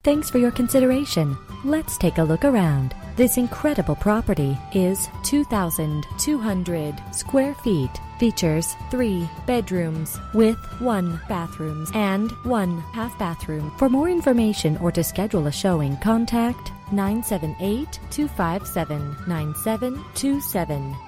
Thanks for your consideration. Let's take a look around. This incredible property is 2,200 square feet. Features 3 bedrooms with 1 bathroom and 1 half bathroom. For more information or to schedule a showing, contact 978-257-9727.